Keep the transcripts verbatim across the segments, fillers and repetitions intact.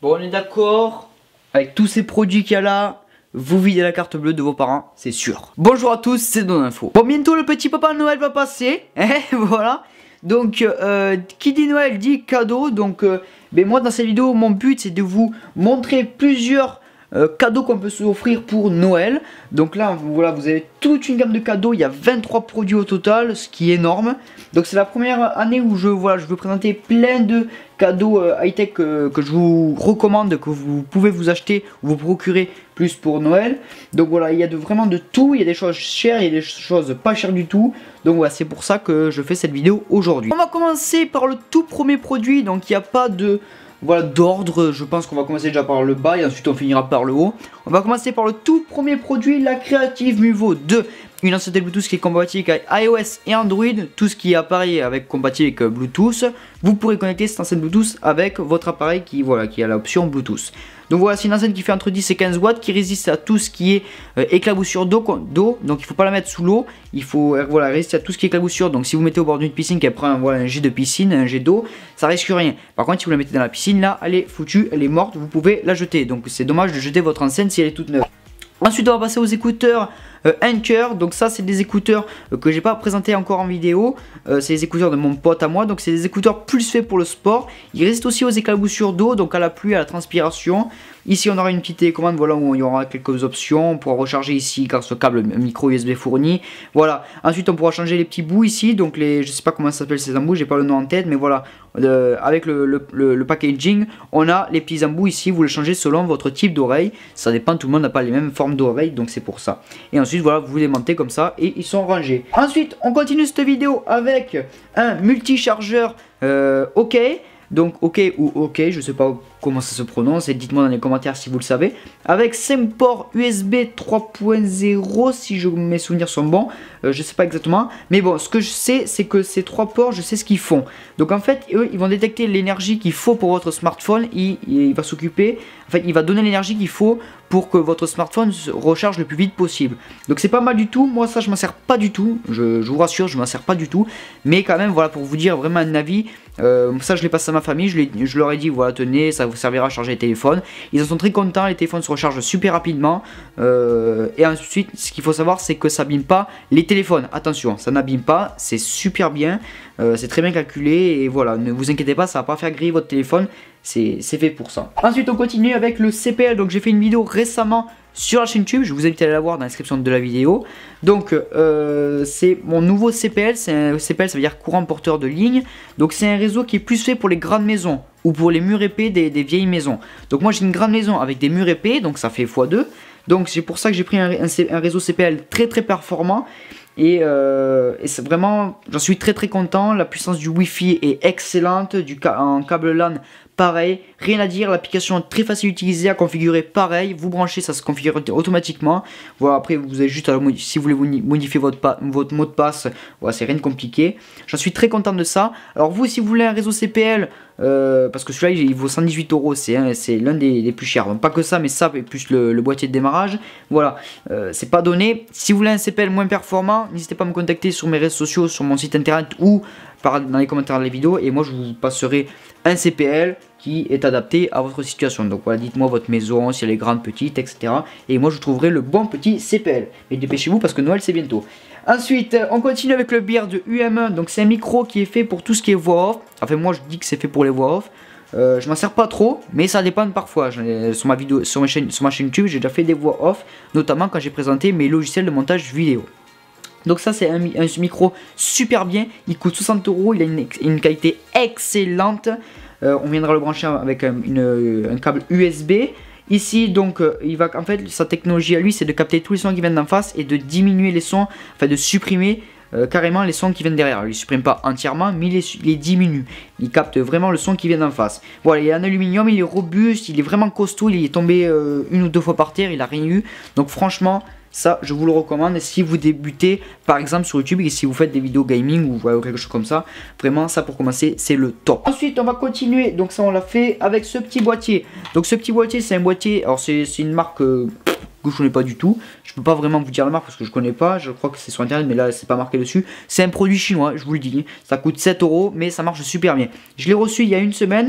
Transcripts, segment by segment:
Bon, on est d'accord. Avec tous ces produits qu'il y a là, vous videz la carte bleue de vos parents, c'est sûr. Bonjour à tous, c'est Don Info. Bon, bientôt le petit papa Noël va passer. Eh, voilà. Donc, euh, qui dit Noël dit cadeau. Donc, euh, ben moi dans cette vidéo, mon but c'est de vous montrer plusieurs euh, cadeaux qu'on peut s'offrir pour Noël. Donc là, voilà, vous avez toute une gamme de cadeaux. Il y a vingt-trois produits au total, ce qui est énorme. Donc c'est la première année où je, voilà, je veux présenter plein de cadeaux euh, high-tech euh, que je vous recommande, que vous pouvez vous acheter ou vous procurer plus pour Noël. Donc voilà, il y a de, vraiment de tout. Il y a des choses chères, il y a des choses pas chères du tout. Donc voilà, c'est pour ça que je fais cette vidéo aujourd'hui. On va commencer par le tout premier produit. Donc il n'y a pas de... Voilà, d'ordre, je pense qu'on va commencer déjà par le bas et ensuite on finira par le haut. On va commencer par le tout premier produit, la Creative Muvo deux. Une enceinte Bluetooth qui est compatible avec iOS et Android. Tout ce qui est appareil avec compatible avec Bluetooth. Vous pourrez connecter cette enceinte Bluetooth avec votre appareil qui, voilà, qui a l'option Bluetooth. Donc voilà, c'est une enceinte qui fait entre dix et quinze watts, qui résiste à tout ce qui est euh, éclaboussure d'eau. Donc il ne faut pas la mettre sous l'eau. Il faut euh, voilà, résister à tout ce qui est éclaboussure. Donc si vous mettez au bord d'une piscine, qu'elle prend voilà, un jet de piscine, un jet d'eau, ça risque rien. Par contre, si vous la mettez dans la piscine, là, elle est foutue, elle est morte, vous pouvez la jeter. Donc c'est dommage de jeter votre enceinte si elle est toute neuve. Ensuite, on va passer aux écouteurs euh, Anker. Donc ça, c'est des écouteurs euh, que j'ai pas présenté encore en vidéo. Euh, c'est les écouteurs de mon pote à moi. Donc c'est des écouteurs plus faits pour le sport. Ils résistent aussi aux éclaboussures d'eau, donc à la pluie, à la transpiration. Ici, on aura une petite télécommande, voilà, où il y aura quelques options. On pourra recharger ici grâce au câble micro U S B fourni. Voilà. Ensuite, on pourra changer les petits bouts ici. Donc les, je sais pas comment ça s'appelle ces embouts, j'ai pas le nom en tête, mais voilà. Euh, avec le, le, le, le packaging, on a les petits embouts ici. Vous les changez selon votre type d'oreille. Ça dépend, tout le monde n'a pas les mêmes formes d'oreilles, donc c'est pour ça. Et ensuite, voilà, vous les montez comme ça et ils sont rangés. Ensuite, on continue cette vidéo avec un multi-chargeur euh, OK. Donc OK ou OK, je sais pas comment ça se prononce, et dites-moi dans les commentaires si vous le savez. Avec cinq ports U S B trois point zéro si je, mes souvenirs sont bons, euh, je sais pas exactement. Mais bon, ce que je sais, c'est que ces trois ports, je sais ce qu'ils font. Donc en fait, eux, ils vont détecter l'énergie qu'il faut pour votre smartphone. Il, il va s'occuper, en fait, il va donner l'énergie qu'il faut pour que votre smartphone se recharge le plus vite possible. Donc c'est pas mal du tout. Moi ça, je m'en sers pas du tout. Je, je vous rassure, je m'en sers pas du tout. Mais quand même, voilà, pour vous dire vraiment un avis. Euh, ça, je l'ai passé à ma famille. Je, je leur ai dit, voilà, tenez, ça vous servira à charger les téléphones. Ils en sont très contents. Les téléphones se rechargent super rapidement. Euh, et ensuite, ce qu'il faut savoir, c'est que ça n'abîme pas les téléphones. Attention, ça n'abîme pas. C'est super bien. Euh, c'est très bien calculé. Et voilà, ne vous inquiétez pas, ça va pas faire griller votre téléphone. C'est fait pour ça. Ensuite, on continue avec le C P L. Donc, j'ai fait une vidéo récemment sur la chaîne YouTube. Je vous invite à aller la voir dans la description de la vidéo. Donc, euh, c'est mon nouveau C P L. C'est un C P L, ça veut dire courant porteur de ligne. Donc, c'est un réseau qui est plus fait pour les grandes maisons ou pour les murs épais des, des vieilles maisons. Donc, moi, j'ai une grande maison avec des murs épais. Donc, ça fait fois deux. Donc, c'est pour ça que j'ai pris un, un, un réseau C P L très très performant. Et, euh, et c'est vraiment, j'en suis très très content. La puissance du Wi-Fi est excellente. Du en câble LAN, pareil. Rien à dire. L'application est très facile à utiliser, à configurer pareil. Vous branchez, ça se configure automatiquement. Voilà, après vous avez juste à si vous voulez modifier votre, votre mot de passe. Voilà, c'est rien de compliqué. J'en suis très content de ça. Alors vous, si vous voulez un réseau C P L, euh, parce que celui-là il vaut cent dix-huit euros, c'est hein, l'un des, des plus chers. Donc pas que ça, mais ça et plus le, le boîtier de démarrage. Voilà, euh, c'est pas donné. Si vous voulez un C P L moins performant, n'hésitez pas à me contacter sur mes réseaux sociaux, sur mon site internet ou par, dans les commentaires de la vidéo. Et moi je vous passerai un C P L qui est adapté à votre situation. Donc voilà, dites-moi votre maison, si elle est grande, petite, et cetera. Et moi je trouverai le bon petit C P L. Et dépêchez-vous parce que Noël c'est bientôt. Ensuite, on continue avec le Beard U M un. Donc c'est un micro qui est fait pour tout ce qui est voix off. Enfin moi je dis que c'est fait pour les voix off. Euh, je m'en sers pas trop, mais ça dépend parfois. Sur ma vidéo, sur ma chaîne, sur ma chaîne YouTube, j'ai déjà fait des voix off, notamment quand j'ai présenté mes logiciels de montage vidéo. Donc ça c'est un, un micro super bien, il coûte soixante euros, il a une, une qualité excellente. Euh, on viendra le brancher avec un, une, un câble U S B. Ici donc euh, il va, en fait sa technologie à lui c'est de capter tous les sons qui viennent d'en face et de diminuer les sons, enfin de supprimer euh, carrément les sons qui viennent derrière. Il ne supprime pas entièrement mais il les, il les diminue. Il capte vraiment le son qui vient d'en face. Voilà, il est en aluminium, il est robuste, il est vraiment costaud, il est tombé euh, une ou deux fois par terre, il a rien eu. Donc franchement ça je vous le recommande si vous débutez par exemple sur YouTube et si vous faites des vidéos gaming ou ouais, quelque chose comme ça. Vraiment ça pour commencer c'est le top. Ensuite on va continuer, donc ça on l'a fait avec ce petit boîtier. Donc ce petit boîtier c'est un boîtier, alors c'est une marque euh, que je connais pas du tout. Je peux pas vraiment vous dire la marque parce que je connais pas. Je crois que c'est sur internet mais là c'est pas marqué dessus. C'est un produit chinois, je vous le dis. Ça coûte sept euros mais ça marche super bien. Je l'ai reçu il y a une semaine.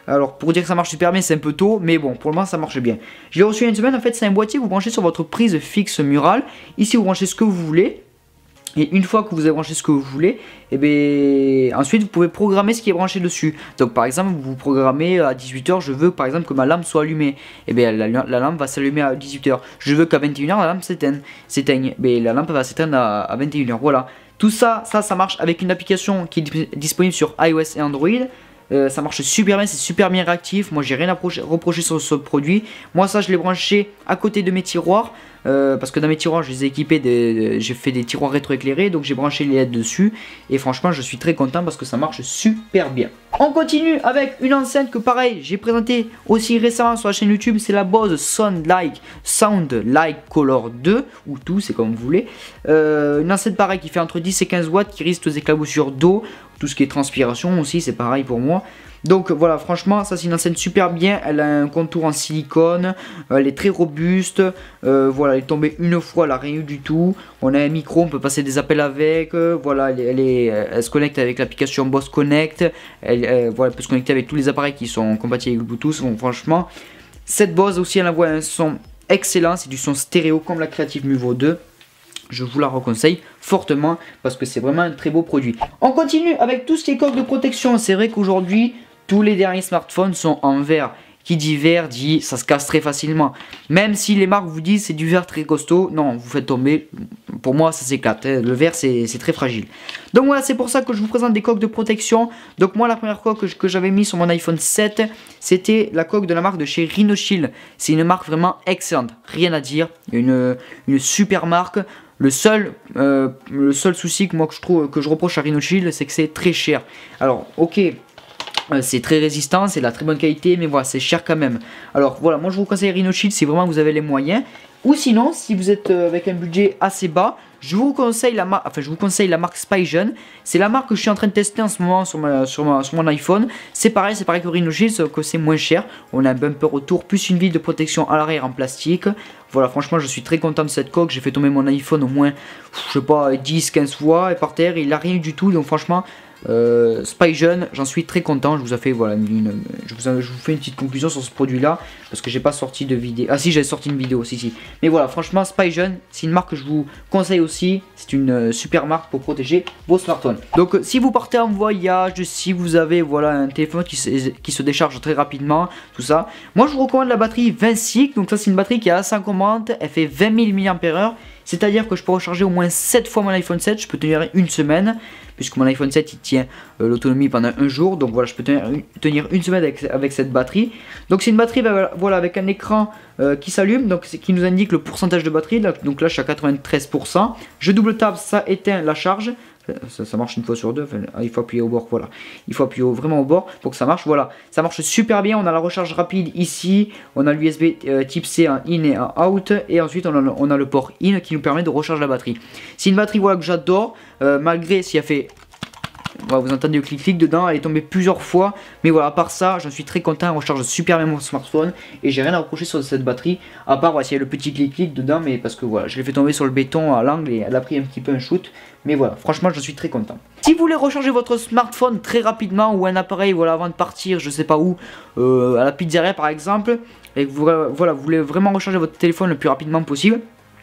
Alors pour dire que ça marche super bien c'est un peu tôt, mais bon pour le moment ça marche bien. Je l'ai reçu il y a une semaine. En fait c'est un boîtier que vous branchez sur votre prise fixe murale. Ici vous branchez ce que vous voulez. Et une fois que vous avez branché ce que vous voulez, et bien ensuite vous pouvez programmer ce qui est branché dessus. Donc par exemple vous programmez à dix-huit heures, je veux par exemple que ma lampe soit allumée. Et bien la, la lampe va s'allumer à dix-huit heures. Je veux qu'à vingt et une heures la lampe s'éteigne. s'éteigne. Mais la lampe va s'éteindre à, à vingt et une heures. Voilà. Tout ça, ça, ça marche avec une application qui est disponible sur iOS et Android. Euh, ça marche super bien, c'est super bien réactif. Moi j'ai rien à reprocher sur ce produit. Moi ça je l'ai branché à côté de mes tiroirs euh, parce que dans mes tiroirs je les ai équipés de, j'ai fait des tiroirs rétroéclairés, donc j'ai branché les L E D dessus. Et franchement je suis très content parce que ça marche super bien. On continue avec une enceinte que pareil j'ai présenté aussi récemment sur la chaîne YouTube. C'est la Bose Sound Like, Sound Like Color deux ou tout, c'est comme vous voulez. euh, Une enceinte pareil qui fait entre dix et quinze watts, qui risque aux éclaboussures d'eau. Tout ce qui est transpiration aussi c'est pareil pour moi. Donc voilà, franchement ça c'est une enceinte super bien. Elle a un contour en silicone, elle est très robuste. euh, Voilà, elle est tombée une fois, elle a rien eu du tout. On a un micro, on peut passer des appels avec. euh, Voilà, elle, elle, est, elle se connecte avec l'application Bose Connect. elle, elle, voilà, elle peut se connecter avec tous les appareils qui sont compatibles avec Bluetooth. Donc franchement cette Bose aussi elle envoie un son excellent. C'est du son stéréo comme la Creative Movo deux. Je vous la reconseille fortement parce que c'est vraiment un très beau produit. On continue avec tout ce qui est coque de protection. C'est vrai qu'aujourd'hui tous les derniers smartphones sont en verre. Qui dit verre dit ça se casse très facilement. Même si les marques vous disent c'est du verre très costaud, non, vous faites tomber. Pour moi ça s'éclate, le verre c'est très fragile. Donc voilà, c'est pour ça que je vous présente des coques de protection. Donc moi la première coque que, que j'avais mis sur mon iPhone sept, c'était la coque de la marque de chez Rhinoshield. C'est une marque vraiment excellente, rien à dire, une, une super marque. Le seul, euh, le seul souci que moi que je trouve que je reproche à Rhinoshield, c'est que c'est très cher. Alors ok, euh, c'est très résistant, c'est de la très bonne qualité, mais voilà, c'est cher quand même. Alors voilà, moi je vous conseille Rhinoshield si vraiment vous avez les moyens. Ou sinon, si vous êtes euh, avec un budget assez bas, je vous conseille la marque, enfin je vous conseille la marque Spygen. C'est la marque que je suis en train de tester en ce moment sur, ma, sur, ma, sur mon iPhone. C'est pareil, c'est pareil que Rhinoshield, sauf que c'est moins cher. On a un bumper autour, plus une vis de protection à l'arrière en plastique. Voilà, franchement, je suis très content de cette coque. J'ai fait tomber mon iPhone au moins, je sais pas, dix quinze fois et par terre. Il n'a rien eu du tout. Donc franchement, euh, Spygen, j'en suis très content. Je vous ai fait, voilà, une, je, vous, je vous fais une petite conclusion sur ce produit-là. Parce que j'ai pas sorti de vidéo. Ah si, j'ai sorti une vidéo, si, si. Mais voilà, franchement, Spygen, c'est une marque que je vous conseille aussi. C'est une euh, super marque pour protéger vos smartphones. Donc, euh, si vous partez en voyage, si vous avez, voilà, un téléphone qui se, qui se décharge très rapidement, tout ça. Moi, je vous recommande la batterie vingt cycles. Donc ça, c'est une batterie qui est assez incommodante. Elle fait vingt mille milliampères heure. C'est-à-dire que je peux recharger au moins sept fois mon iPhone sept. Je peux tenir une semaine. Puisque mon iPhone sept il tient euh, l'autonomie pendant un jour. Donc voilà, je peux tenir une, tenir une semaine avec, avec cette batterie. Donc c'est une batterie voilà, avec un écran euh, qui s'allume. Donc qui nous indique le pourcentage de batterie. Là, donc là je suis à quatre-vingt-treize pour cent. Je double tape, ça éteint la charge. Ça, ça marche une fois sur deux, enfin, il faut appuyer au bord, voilà. Il faut appuyer au, vraiment au bord pour que ça marche, voilà. Ça marche super bien, on a la recharge rapide ici. On a l'U S B euh, type C en in et en out. Et ensuite on a, le, on a le port in qui nous permet de recharger la batterie. C'est une batterie voilà, que j'adore, euh, malgré si elle fait... Voilà, vous entendez le clic-clic dedans, elle est tombée plusieurs fois. Mais voilà, à part ça, j'en suis très content. Elle recharge super bien mon smartphone. Et j'ai rien à reprocher sur cette batterie. À part, voilà, s'il y a le petit clic-clic dedans. Mais parce que voilà, je l'ai fait tomber sur le béton à l'angle et elle a pris un petit peu un shoot. Mais voilà, franchement, je suis très content. Si vous voulez recharger votre smartphone très rapidement ou un appareil, voilà, avant de partir, je sais pas où, euh, à la pizzeria par exemple, et que vous, voilà, vous voulez vraiment recharger votre téléphone le plus rapidement possible,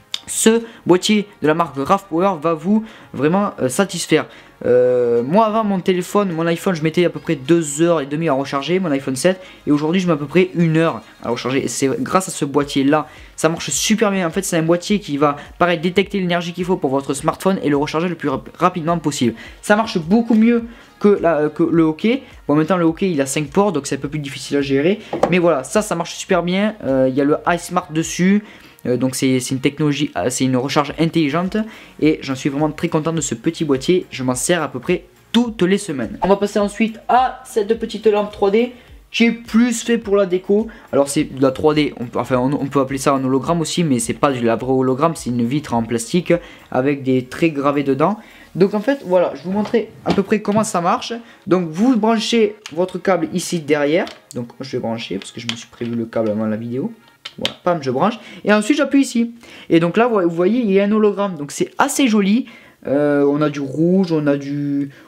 ce boîtier de la marque RAV Power va vous vraiment euh, satisfaire. Euh, moi avant mon téléphone, mon iPhone, je mettais à peu près deux heures et demie à recharger mon iPhone sept. Et aujourd'hui je mets à peu près une heure à recharger. Et c'est grâce à ce boîtier là, ça marche super bien. En fait c'est un boîtier qui va pareil détecter l'énergie qu'il faut pour votre smartphone et le recharger le plus rap rapidement possible. Ça marche beaucoup mieux que, la, que le hockey. Bon maintenant le hockey il a cinq ports donc c'est un peu plus difficile à gérer. Mais voilà, ça ça marche super bien. euh, Il y a le iSmart dessus. Euh, donc c'est une technologie, euh, c'est une recharge intelligente et j'en suis vraiment très content de ce petit boîtier. Je m'en sers à peu près toutes les semaines. On va passer ensuite à cette petite lampe trois D qui est plus fait pour la déco. Alors c'est de la trois D, on peut, enfin on, on peut appeler ça un hologramme aussi, mais c'est pas du vrai hologramme, c'est une vitre en plastique avec des traits gravés dedans. Donc en fait voilà, je vais vous montrer à peu près comment ça marche. Donc vous branchez votre câble ici derrière. Donc je vais brancher parce que je me suis prévu le câble avant la vidéo. Voilà, pam, je branche. Et ensuite j'appuie ici. Et donc là, vous voyez, il y a un hologramme. Donc c'est assez joli. Euh, on a du rouge, on a du,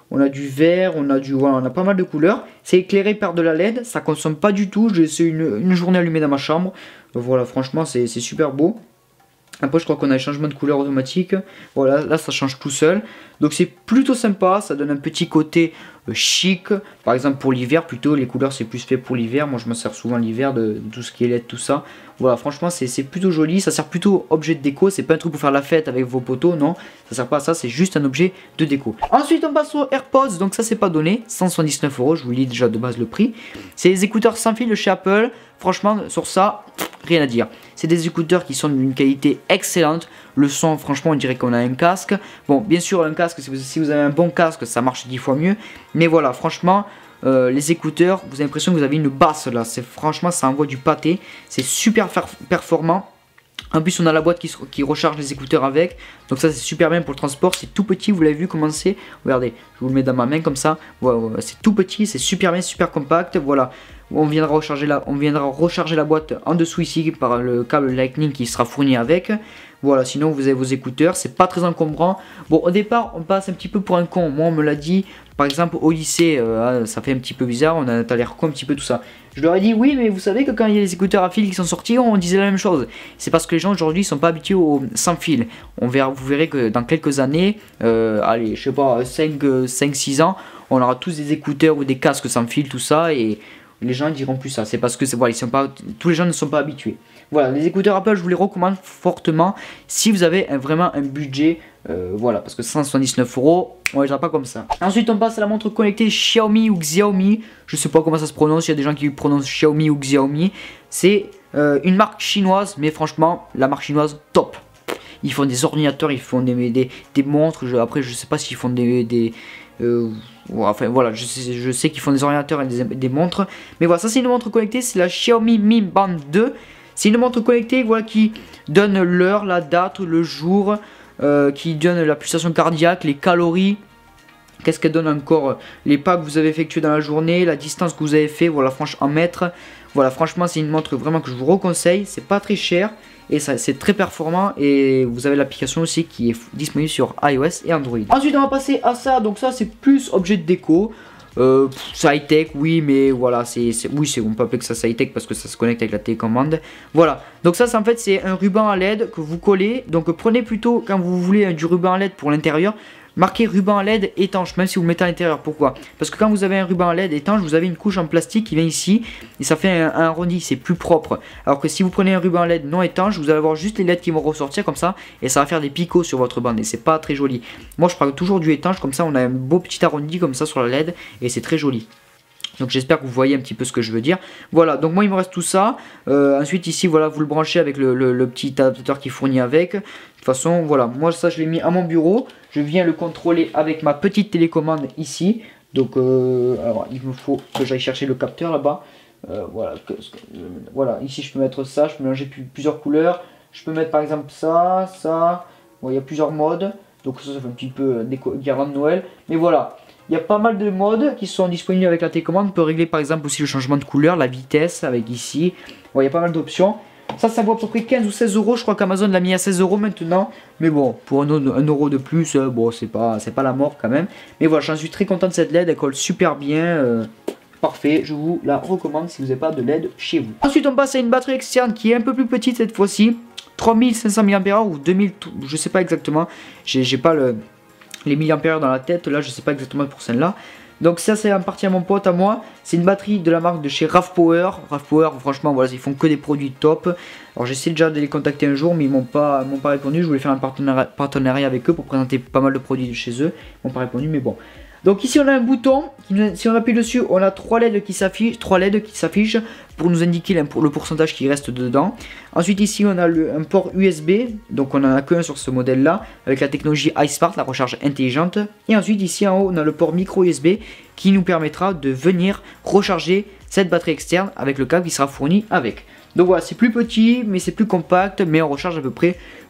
on a du vert, on a du voilà, on a pas mal de couleurs. C'est éclairé par de la L E D, ça consomme pas du tout. J'ai essayé une, une journée allumée dans ma chambre. Voilà, franchement, c'est super beau. Après, je crois qu'on a un changement de couleur automatique. Voilà, là, ça change tout seul. Donc, c'est plutôt sympa. Ça donne un petit côté euh, chic. Par exemple, pour l'hiver, plutôt, les couleurs, c'est plus fait pour l'hiver. Moi, je me sers souvent l'hiver de, de tout ce qui est L E D, tout ça. Voilà, franchement, c'est plutôt joli. Ça sert plutôt objet de déco. C'est pas un truc pour faire la fête avec vos poteaux, non. Ça sert pas à ça. C'est juste un objet de déco. Ensuite, on passe aux AirPods. Donc, ça, c'est pas donné. cent soixante-dix-neuf euros. Je vous lis déjà de base le prix. C'est les écouteurs sans fil de chez Apple. Franchement, sur ça, rien à dire. C'est des écouteurs qui sont d'une qualité excellente. Le son, franchement, on dirait qu'on a un casque. Bon, bien sûr, un casque, si vous, si vous avez un bon casque, ça marche dix fois mieux. Mais voilà, franchement, euh, les écouteurs, vous avez l'impression que vous avez une basse là. C'est franchement, ça envoie du pâté. C'est super performant. En plus, on a la boîte qui, qui recharge les écouteurs avec. Donc ça, c'est super bien pour le transport. C'est tout petit, vous l'avez vu comment c'est. Regardez, je vous le mets dans ma main comme ça. Voilà, voilà, c'est tout petit, c'est super bien, super compact. Voilà. On viendra recharger la, on viendra recharger la boîte en dessous ici par le câble Lightning qui sera fourni avec. Voilà, sinon vous avez vos écouteurs, c'est pas très encombrant. Bon, au départ, on passe un petit peu pour un con. Moi, on me l'a dit, par exemple, au lycée, euh, ça fait un petit peu bizarre, on a l'air con un petit peu tout ça. Je leur ai dit, oui, mais vous savez que quand il y a les écouteurs à fil qui sont sortis, on disait la même chose. C'est parce que les gens aujourd'hui sont pas habitués au sans fil. On verra, vous verrez que dans quelques années, euh, allez, je sais pas, cinq six ans, on aura tous des écouteurs ou des casques sans fil, tout ça, et les gens diront plus ça. C'est parce que voilà, ils sont pas, tous les gens ne sont pas habitués. Voilà, les écouteurs Apple, je vous les recommande fortement si vous avez un, vraiment un budget. Euh, voilà, parce que cent soixante-dix-neuf euros, on les a pas comme ça. Ensuite, on passe à la montre connectée Xiaomi ou Xiaomi. Je sais pas comment ça se prononce. Il y a des gens qui prononcent Xiaomi ou Xiaomi. C'est euh, une marque chinoise, mais franchement, la marque chinoise top. Ils font des ordinateurs, ils font des, des, des montres. Je, après, je sais pas s'ils font des, des euh, enfin voilà, je sais, je sais qu'ils font des ordinateurs et des, des montres. Mais voilà, ça c'est une montre connectée, c'est la Xiaomi Mi Band deux. C'est une montre connectée, voilà, qui donne l'heure, la date, le jour, euh, qui donne la pulsation cardiaque, les calories. Qu'est-ce qu'elle donne encore? Les pas que vous avez effectués dans la journée, la distance que vous avez fait, voilà, franchement en mètres. Voilà, franchement c'est une montre vraiment que je vous reconseille. C'est pas très cher et c'est très performant. Et vous avez l'application aussi qui est disponible sur iOS et Android. Ensuite on va passer à ça. Donc ça c'est plus objet de déco. Euh, c'est high tech, oui, mais voilà, c'est oui, c'est on peut appeler que ça high tech parce que ça se connecte avec la télécommande. Voilà, donc ça, c'est en fait, c'est un ruban à L E D que vous collez. Donc prenez plutôt, quand vous voulez du ruban à L E D pour l'intérieur, marquez ruban à L E D étanche, même si vous le mettez à l'intérieur. Pourquoi? Parce que quand vous avez un ruban à L E D étanche, vous avez une couche en plastique qui vient ici et ça fait un, un arrondi, c'est plus propre. Alors que si vous prenez un ruban à L E D non étanche, vous allez avoir juste les L E D qui vont ressortir comme ça et ça va faire des picots sur votre bande et c'est pas très joli. Moi, je prends toujours du étanche, comme ça on a un beau petit arrondi comme ça sur la L E D et c'est très joli. Donc j'espère que vous voyez un petit peu ce que je veux dire. Voilà, donc moi il me reste tout ça. Euh, ensuite ici, voilà, vous le branchez avec le, le, le petit adaptateur qui fournit avec. De toute façon, voilà, moi ça je l'ai mis à mon bureau. Je viens le contrôler avec ma petite télécommande ici. Donc euh, alors, il me faut que j'aille chercher le capteur là-bas. Euh, voilà, que, que, voilà, ici je peux mettre ça, je peux mélanger plusieurs couleurs. Je peux mettre par exemple ça, ça. Bon, il y a plusieurs modes. Donc ça, ça fait un petit peu guirlande de Noël. Mais voilà. Il y a pas mal de modes qui sont disponibles avec la télécommande. On peut régler par exemple aussi le changement de couleur, la vitesse avec ici. Bon, il y a pas mal d'options. Ça, ça vaut à peu près quinze ou seize euros. Je crois qu'Amazon l'a mis à seize euros maintenant. Mais bon, pour un euro de plus, euh, bon, c'est pas, c'est pas la mort quand même. Mais voilà, j'en suis très content de cette L E D. Elle colle super bien. Euh, parfait, je vous la recommande si vous n'avez pas de L E D chez vous. Ensuite, on passe à une batterie externe qui est un peu plus petite cette fois-ci. trois mille cinq cents milliampères heure ou deux mille, je sais pas exactement. J'ai pas le... les milliampères dans la tête, là je sais pas exactement pour celle-là. Donc ça c'est en partie à mon pote, à moi. C'est une batterie de la marque de chez RAV Power. RAV Power, franchement voilà, ils font que des produits top. Alors j'essaie déjà de les contacter un jour, mais ils m'ont pas, m'ont pas répondu. Je voulais faire un partenariat, partenariat avec eux pour présenter pas mal de produits de chez eux. Ils m'ont pas répondu, mais bon. Donc ici on a un bouton, si on appuie dessus, on a trois L E D qui s'affichent, trois L E D qui s'affichent pour nous indiquer le pourcentage qui reste dedans. Ensuite ici on a le, un port U S B, donc on en a qu'un sur ce modèle là, avec la technologie iSmart, la recharge intelligente. Et ensuite ici en haut on a le port micro U S B qui nous permettra de venir recharger cette batterie externe avec le câble qui sera fourni avec. Donc voilà, c'est plus petit mais c'est plus compact, mais on recharge à peu près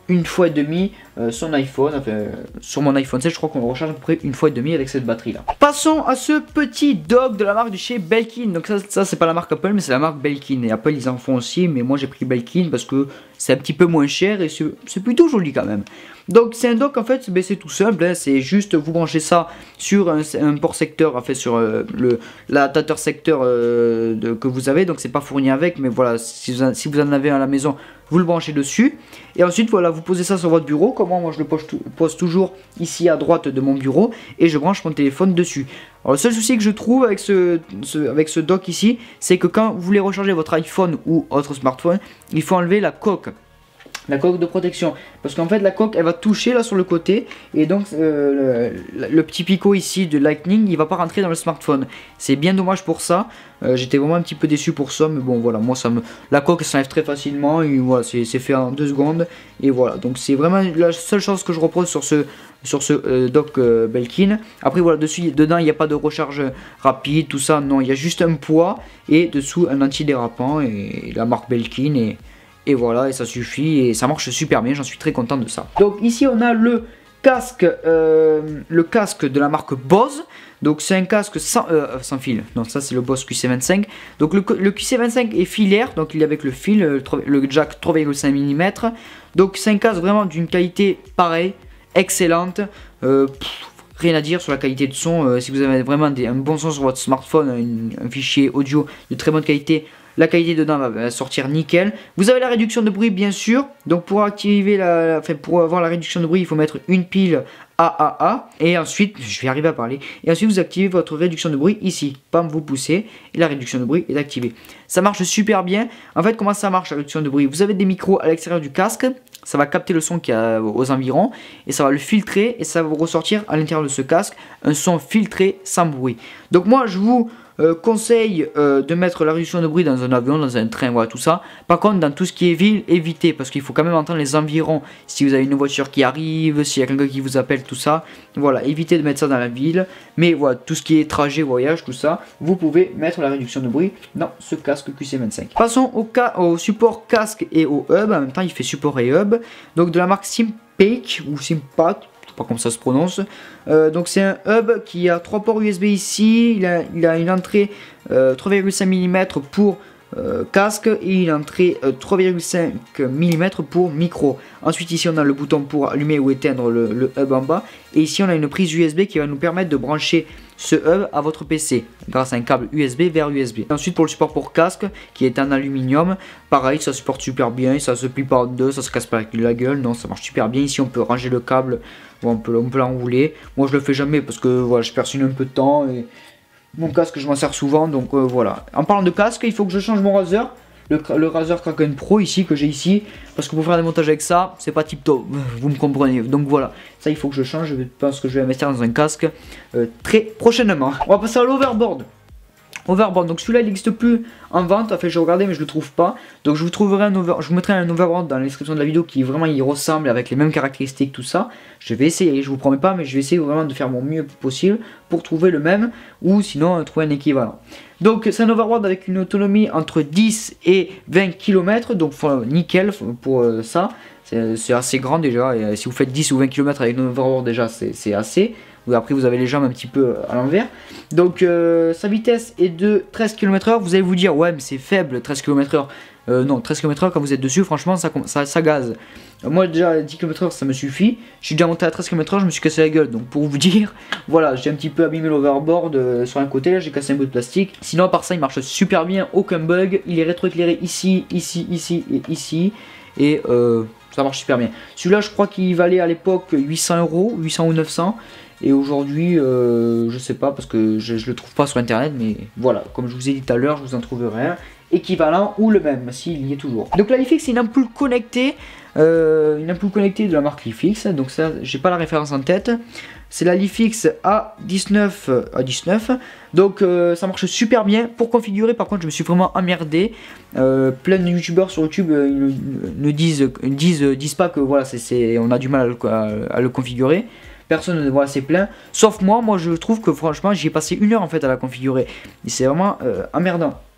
une fois et demi euh, son iPhone, enfin, euh, sur mon iPhone sept je crois qu'on le recharge à peu près une fois et demi avec cette batterie là. Passons à ce petit dock de la marque de chez Belkin. Donc ça, ça c'est pas la marque Apple mais c'est la marque Belkin, et Apple ils en font aussi, mais moi j'ai pris Belkin parce que c'est un petit peu moins cher et c'est plutôt joli quand même. Donc c'est un dock en fait, c'est tout simple, hein, c'est juste vous branchez ça sur un, un port secteur, en fait sur euh, le l'adaptateur secteur euh, de, que vous avez, donc c'est pas fourni avec, mais voilà, si vous, si vous en avez un à la maison, vous le branchez dessus, et ensuite voilà, vous posez ça sur votre bureau, comme moi, moi je le pose, pose toujours ici à droite de mon bureau, et je branche mon téléphone dessus. Alors le seul souci que je trouve avec ce, ce, avec ce dock ici, c'est que quand vous voulez recharger votre iPhone ou autre smartphone, il faut enlever la coque. La coque de protection, parce qu'en fait la coque elle va toucher là sur le côté, et donc euh, le, le petit picot ici de Lightning il va pas rentrer dans le smartphone. C'est bien dommage pour ça, euh, j'étais vraiment un petit peu déçu pour ça, mais bon voilà, moi ça me, la coque s'enlève très facilement, et voilà, c'est fait en deux secondes, et voilà, donc c'est vraiment la seule chose que je reproche sur ce sur ce euh, dock euh, Belkin. Après voilà, dessus, dedans il n'y a pas de recharge rapide, tout ça, non, il y a juste un poids, et dessous un antidérapant, et la marque Belkin, et Et voilà, et ça suffit, et ça marche super bien, j'en suis très content de ça. Donc ici on a le casque, euh, le casque de la marque Bose. Donc c'est un casque sans, euh, sans fil, donc ça c'est le Bose Q C vingt-cinq. Donc le, le Q C vingt-cinq est filaire, donc il est avec le fil, le, le jack trois virgule cinq millimètres. Donc c'est un casque vraiment d'une qualité pareille, excellente. Euh, pff, Rien à dire sur la qualité de son, euh, si vous avez vraiment des, un bon son sur votre smartphone, un, un fichier audio de très bonne qualité, la qualité dedans va, va sortir nickel. Vous avez la réduction de bruit bien sûr, donc pour activer la, la enfin, pour avoir la réduction de bruit il faut mettre une pile A A A, et ensuite, je vais arriver à parler, et ensuite vous activez votre réduction de bruit ici, pam, vous poussez, et la réduction de bruit est activée. Ça marche super bien. En fait, comment ça marche la réduction de bruit? Vous avez des micros à l'extérieur du casque, ça va capter le son qu'il y a aux environs, et ça va le filtrer, et ça va vous ressortir à l'intérieur de ce casque un son filtré sans bruit. Donc moi je vous Euh, conseil euh, de mettre la réduction de bruit dans un avion, dans un train, voilà tout ça. Par contre dans tout ce qui est ville, évitez, parce qu'il faut quand même entendre les environs. Si vous avez une voiture qui arrive, s'il y a quelqu'un qui vous appelle, tout ça, voilà, évitez de mettre ça dans la ville. Mais voilà, tout ce qui est trajet, voyage, tout ça, vous pouvez mettre la réduction de bruit dans ce casque Q C vingt-cinq. Passons au, cas, au support casque et au hub. En même temps il fait support et hub, donc de la marque Sympac ou Sympac, pas comme ça se prononce. Euh, donc c'est un hub qui a trois ports U S B ici, il a, il a une entrée euh, trois virgule cinq millimètres pour euh, casque, et une entrée euh, trois virgule cinq millimètres pour micro. Ensuite ici on a le bouton pour allumer ou éteindre le, le hub en bas, et ici on a une prise U S B qui va nous permettre de brancher ce hub à votre P C grâce à un câble U S B vers U S B. Ensuite pour le support pour casque qui est en aluminium, pareil ça supporte super bien, ça se plie pas en deux, ça se casse pas la gueule, non ça marche super bien. Ici on peut ranger le câble, bon, on peut, on peut l'enrouler. Moi je le fais jamais parce que voilà, je perds un peu de temps, et mon casque je m'en sers souvent, donc euh, voilà. En parlant de casque, il faut que je change mon Razer. Le, le Razer Kraken Pro ici que j'ai ici, parce que pour faire des montages avec ça c'est pas tip top, vous me comprenez. Donc voilà, ça il faut que je change. Je pense que je vais investir dans un casque euh, très prochainement. On va passer à l'overboard. Overboard, donc celui-là il n'existe plus en vente, enfin j'ai regardé mais je le trouve pas, donc je vous trouverai un over, je vous mettrai un overboard dans la description de la vidéo qui vraiment y ressemble avec les mêmes caractéristiques, tout ça. Je vais essayer, je vous promets pas, mais je vais essayer vraiment de faire mon mieux possible pour trouver le même, ou sinon trouver un équivalent. Donc c'est un overboard avec une autonomie entre dix et vingt kilomètres, donc nickel pour euh, ça, c'est assez grand déjà, et si vous faites dix ou vingt kilomètres avec un overboard déjà c'est assez. Après vous avez les jambes un petit peu à l'envers. Donc euh, sa vitesse est de treize kilomètres heure. Vous allez vous dire ouais mais c'est faible treize kilomètres heure. euh, Non, treize kilomètres heure quand vous êtes dessus franchement ça, ça, ça gaze. euh, Moi déjà dix kilomètres heure ça me suffit. Je suis déjà monté à treize kilomètres heure, je me suis cassé la gueule. Donc pour vous dire, voilà, j'ai un petit peu abîmé l'overboard euh, sur un côté. Là j'ai cassé un bout de plastique. Sinon à part ça il marche super bien, aucun bug. Il est rétroéclairé ici, ici, ici et ici. Et euh, ça marche super bien. Celui-là je crois qu'il valait à l'époque huit cents euros, huit cents ou neuf cents. Et aujourd'hui, euh, je sais pas parce que je, je le trouve pas sur internet, mais voilà, comme je vous ai dit tout à l'heure, je vous en trouverai un équivalent ou le même, s'il y est toujours. Donc la Lifix c'est une ampoule connectée, euh, une ampoule connectée de la marque Lifix, donc ça, j'ai pas la référence en tête. C'est la Lifix A dix-neuf, A dix-neuf, donc euh, ça marche super bien. Pour configurer, par contre, je me suis vraiment emmerdé. Euh, plein de youtubeurs sur YouTube euh, ne, ne disent, disent, disent pas que voilà, c'est, c'est, on a du mal à le, à, à le configurer. Personne ne voit assez plein, sauf moi. Moi je trouve que franchement j'ai passé une heure en fait à la configurer, et c'est vraiment euh, emmerdant.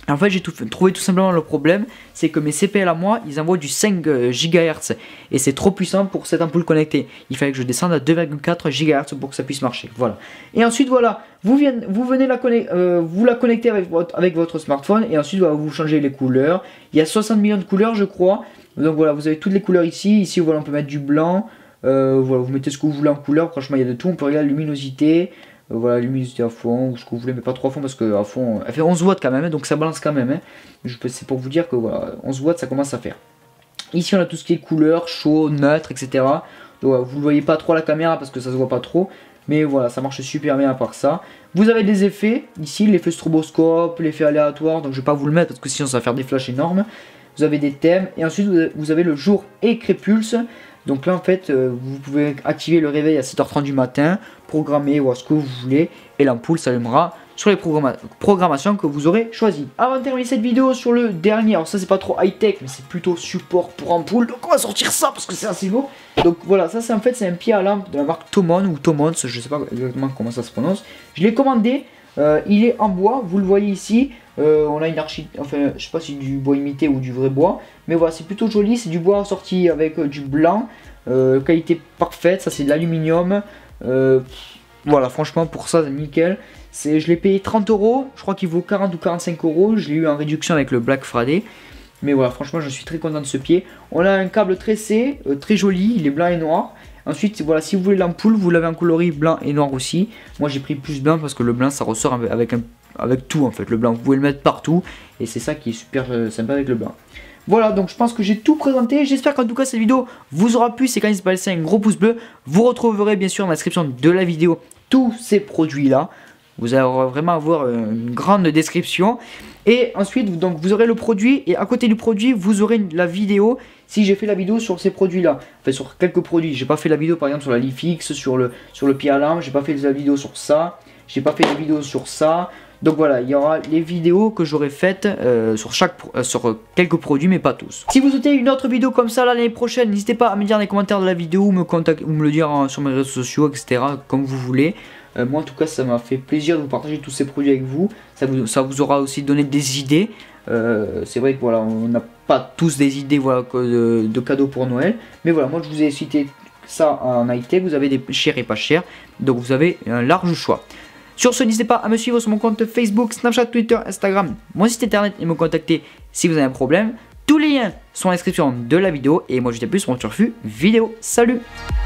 En fait, j'ai trouvé tout simplement le problème, c'est que mes C P L à moi, ils envoient du cinq gigahertz et c'est trop puissant pour cette ampoule connectée. Il fallait que je descende à deux virgule quatre gigahertz pour que ça puisse marcher. Voilà. Et ensuite, voilà, vous, vienne, vous venez la, euh, vous la connecter avec votre, avec votre smartphone et ensuite, voilà, vous changez les couleurs. Il y a soixante millions de couleurs, je crois. Donc voilà, vous avez toutes les couleurs ici. Ici, voilà, on peut mettre du blanc. Euh, voilà, vous mettez ce que vous voulez en couleur. Franchement, il y a de tout. On peut regarder la luminosité. Euh, voilà, luminosité à fond, ou ce que vous voulez, mais pas trop à fond parce que à fond, elle fait onze watts quand même, donc ça balance quand même. Hein. C'est pour vous dire que voilà, onze watts ça commence à faire. Ici on a tout ce qui est couleur, chaud, neutre, et cetera. Donc voilà, vous ne voyez pas trop à la caméra parce que ça se voit pas trop, mais voilà, ça marche super bien à part ça. Vous avez des effets, ici l'effet stroboscope, l'effet aléatoire, donc je vais pas vous le mettre parce que sinon ça va faire des flashs énormes. Vous avez des thèmes, et ensuite vous avez le jour et crépulse. Donc là en fait euh, vous pouvez activer le réveil à sept heures trente du matin, programmer ou ce que vous voulez et l'ampoule s'allumera sur les programma programmations que vous aurez choisies. Avant de terminer cette vidéo sur le dernier, alors ça c'est pas trop high tech mais c'est plutôt support pour ampoule, donc on va sortir ça parce que c'est assez beau. Donc voilà, ça c'est en fait c'est un pied à lampe de la marque Tomon ou Tomons, je sais pas exactement comment ça se prononce. Je l'ai commandé, euh, il est en bois, vous le voyez ici. Euh, on a une archi, enfin je sais pas si c'est du bois imité ou du vrai bois, mais voilà c'est plutôt joli, c'est du bois sorti avec euh, du blanc, euh, qualité parfaite, ça c'est de l'aluminium, euh, voilà franchement pour ça c'est nickel, je l'ai payé trente euros, je crois qu'il vaut quarante ou quarante-cinq euros, je l'ai eu en réduction avec le Black Friday, mais voilà franchement je suis très content de ce pied. On a un câble tressé, euh, très joli, il est blanc et noir. Ensuite, voilà, si vous voulez l'ampoule, vous l'avez en coloris blanc et noir aussi. Moi, j'ai pris plus blanc parce que le blanc, ça ressort avec, un, avec tout, en fait. Le blanc, vous pouvez le mettre partout. Et c'est ça qui est super euh, sympa avec le blanc. Voilà, donc je pense que j'ai tout présenté. J'espère qu'en tout cas, cette vidéo vous aura plu. C'est quand n'hésitez pas à laisser un gros pouce bleu. Vous retrouverez, bien sûr, dans la description de la vidéo, tous ces produits-là. Vous allez vraiment avoir une grande description. Et ensuite, donc, vous aurez le produit. Et à côté du produit, vous aurez la vidéo. Si j'ai fait la vidéo sur ces produits-là, enfin sur quelques produits, j'ai pas fait la vidéo par exemple sur la Lifix, sur le sur le pied à lampe, j'ai pas fait la vidéo sur ça, j'ai pas fait la vidéo sur ça. Donc voilà, il y aura les vidéos que j'aurai faites euh, sur chaque euh, sur euh, quelques produits, mais pas tous. Si vous souhaitez une autre vidéo comme ça l'année prochaine, n'hésitez pas à me dire dans les commentaires de la vidéo ou me contacter ou me le dire hein, sur mes réseaux sociaux, et cetera. Comme vous voulez. Euh, moi en tout cas, ça m'a fait plaisir de vous partager tous ces produits avec vous. Ça vous, ça vous aura aussi donné des idées. Euh, c'est vrai que voilà, on n'a pas tous des idées voilà, de, de cadeaux pour Noël, mais voilà, moi je vous ai cité ça en high-tech, vous avez des chers et pas chers, donc vous avez un large choix. Sur ce, n'hésitez pas à me suivre sur mon compte Facebook, Snapchat, Twitter, Instagram, mon site internet et me contacter si vous avez un problème. Tous les liens sont dans la description de la vidéo et moi je vous dis à plus sur mon turfu vidéo. Salut!